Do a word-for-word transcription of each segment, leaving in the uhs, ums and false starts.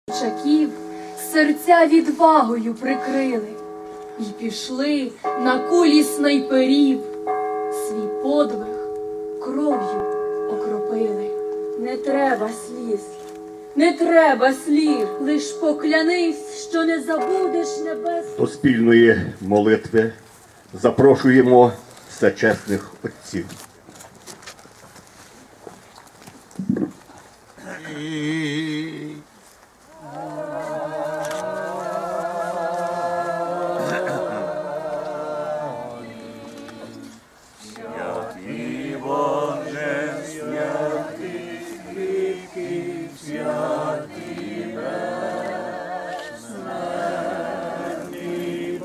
Чаків серця відвагою прикрили і пішли на кулі снайперів, свій подвиг кров'ю окропили. Не треба сліз, не треба слів, лиш поклянись, що не забудеш небес. До спільної молитви запрошуємо всечесних отців. Святий Боже, святий віків, святий безсмертний,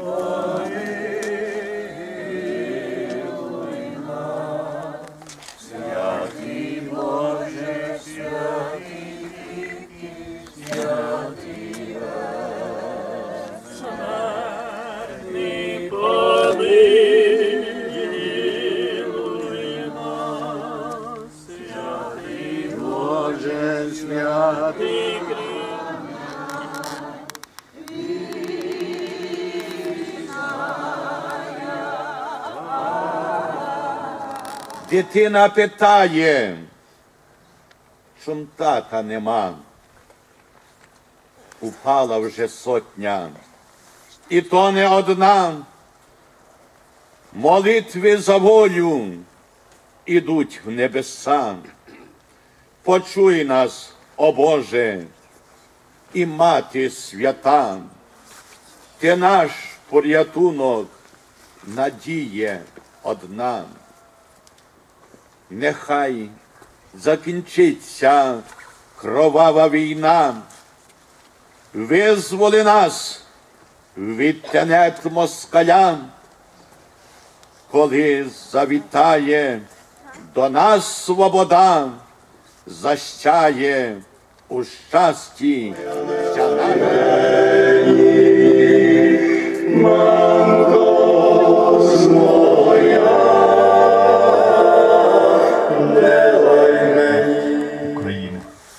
помилуй нас. Святий Боже, святий віків, святий безсмертний, помилуй. Дитина питає, чом тата нема. Упала вже сотня, і то не одна. Молитви за волю ідуть в небеса. Почуй нас, о Боже, і Мати свята. Ти наш порятунок, надія одна. Нехай закінчиться кровава війна, визволи нас від тенет москаля, коли завітає до нас свобода, защає у щасті вся наша. України.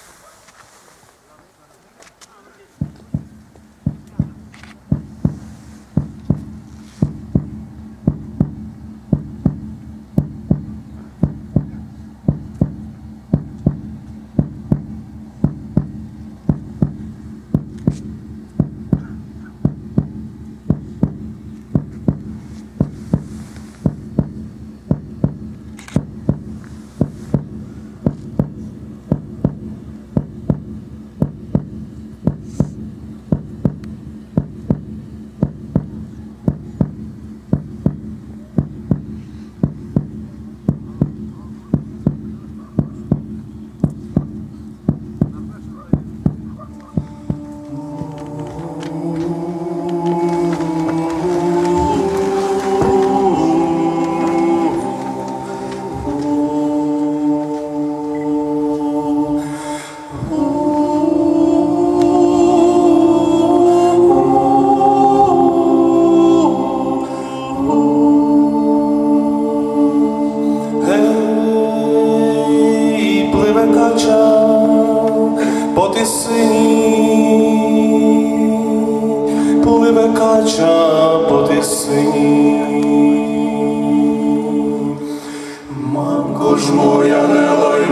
Мамко ж моя, не лай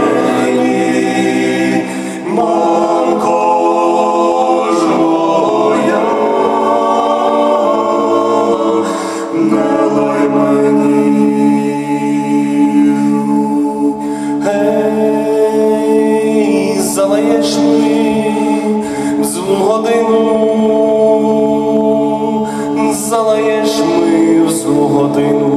мені, мамко ж моя, не лай мені. Ей, залаєш ми в злу годину, залаєш ми в злу годину.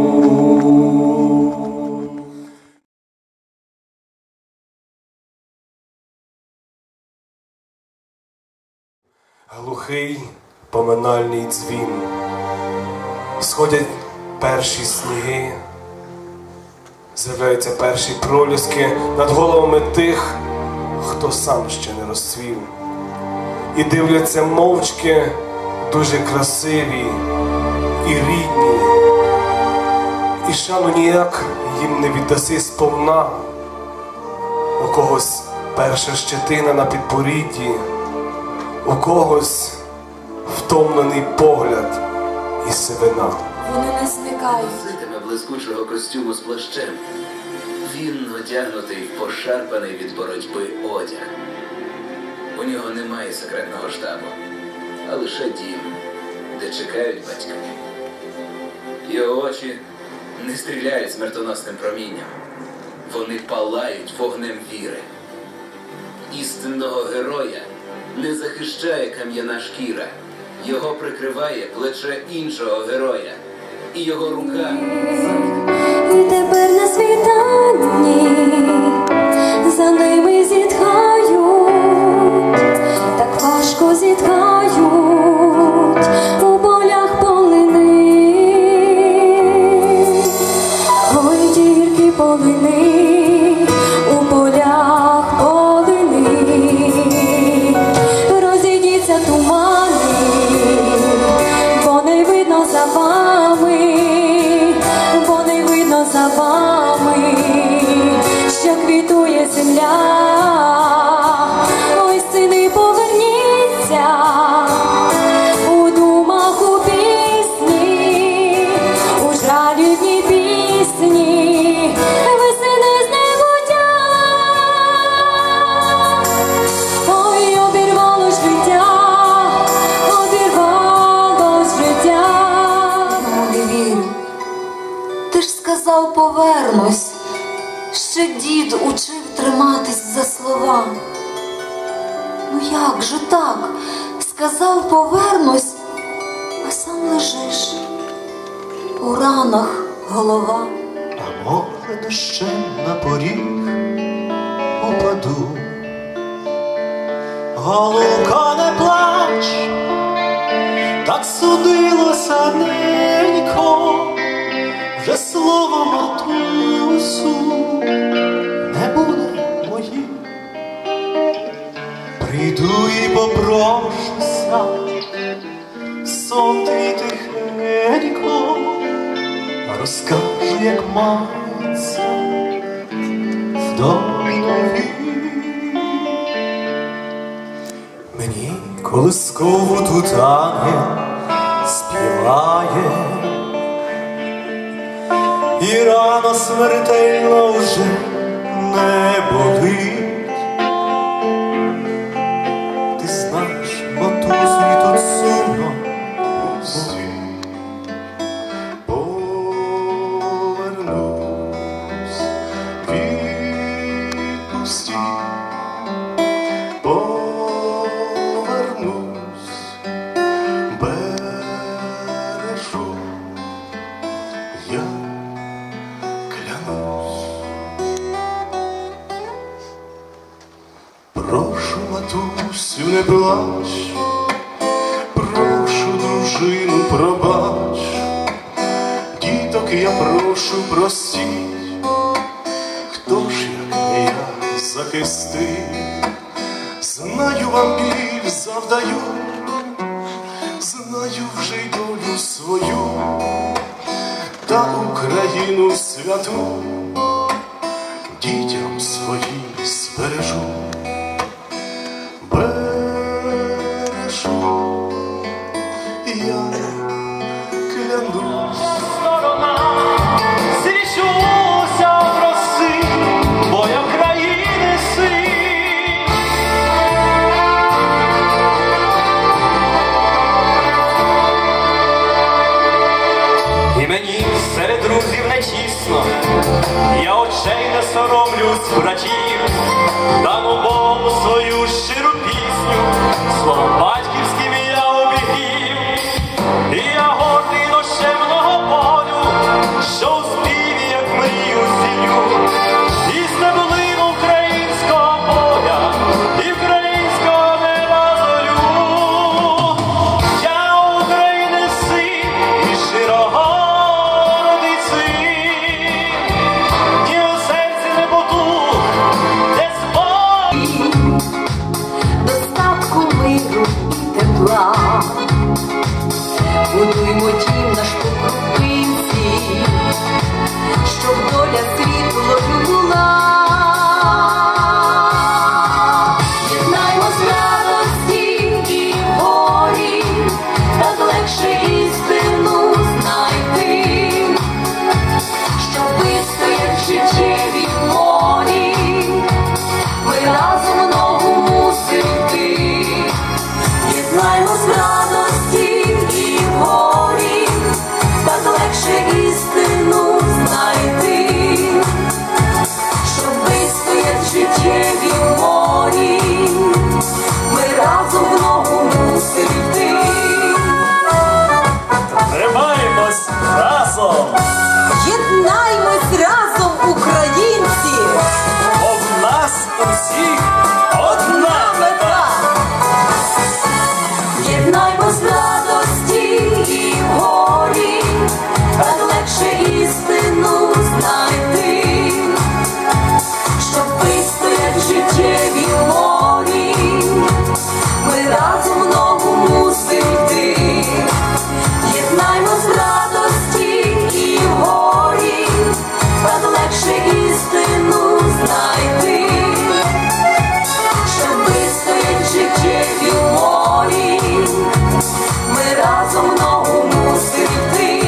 Глухий поминальний дзвін, сходять перші сніги, з'являються перші проліски над головами тих, хто сам ще не розцвів. І дивляться мовчки дуже красиві і рідні, і шану ніяк їм не віддаси сповна. У когось перша щетина на підборідді, у когось втомлений погляд і сивина. Вони не зникають. Носитиме блискучого костюму з плащем. Він одягнутий в пошарпаний від боротьби одяг. У нього немає секретного штабу, а лише дім, де чекають батьки. Його очі не стріляють смертоносним промінням. Вони палають вогнем віри. Істинного героя не захищає кам'яна шкіра. Його прикриває плече іншого героя. І його рука... І тепер на світанні за ними зітхають, так важко зітхають у полях полини. Ой, тільки полини, у полях полини. Розійдіться тумани, бо не видно за вами, бо не видно за вами, що квітує земля. Ой, сини, поверніться у думах, у пісні, у жалібній пісні, ви сини з небуття. Ой, обірвало життя, обірвало життя. Не вірю. Ти ж сказав, повернусь. Ще дід учив триматись за слова. Ну як же так? Сказав, повернусь, а сам лежиш. У ранах голова. А може дощем на поріг упаду. Голубка, не плач, так судилося ненько, вже слово матусю не буде моїм. Прийду і попрошуся, сон твій тихенько, розкажу, як мається в домові. Мені колискову тут ангел співає, і рана смертельна вже не болить. Ти знаєш, матусю, і тут сумно. Пусти, повернусь, відпусти, повернусь, бережу я. Прошу, матусю, не плач, прошу, дружину, пробач, діток я прошу, простіть, хто ж, як не я, захистить. Знаю, вам біль завдаю, знаю вже й долю свою, та Україну святу дітям своїм збережу. Бережу, я клянусь. Сторона, зрічуся в роси, бо я країни син. І мені серед друзів не чесно, я очей не соромлюсь братів, дам Богу свою щиру пісню, словом батьківським я обігів. І я гордий дощемного полю, що у співі, як мрію, зілю, і стеблину українського поля, і українського неба зорю. Я України син, і щирогордий син, ні у серці не потух, де спав. Достатку миру і тепла, будуймо дім наш по крупинці, щоб доля світлою була. Єднаймо з радості і разом! Єднаймось разом, українці! Бо в нас усіх одна мета! Єднаймось в радості і в горі, так легше істину знайти, щоб вистоять життєві морі, ми разом в ногу мусимо йти. Єднаймось в радості і в горі, так легше істину знайти, щоб вистоять життєві морі, ми разом в ногу мусимо йти.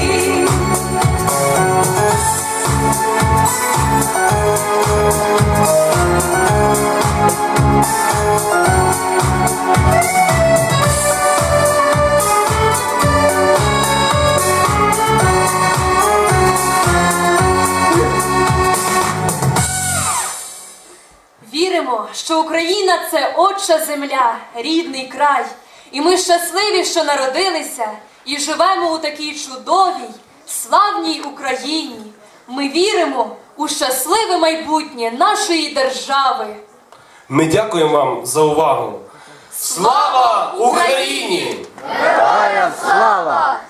Віримо, що Україна – це отча земля, рідний край. І ми щасливі, що народилися і живемо у такій чудовій, славній Україні. Ми віримо у щасливе майбутнє нашої держави. Ми дякуємо вам за увагу. Слава Україні! Героям слава!